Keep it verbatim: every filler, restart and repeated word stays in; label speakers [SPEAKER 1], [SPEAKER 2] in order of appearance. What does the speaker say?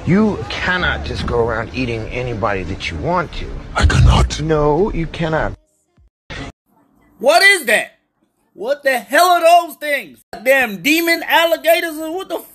[SPEAKER 1] You cannot just go around eating anybody that you want to.
[SPEAKER 2] I cannot.
[SPEAKER 1] No, you cannot.
[SPEAKER 3] What is that? What the hell are those things? Damn demon alligators or what the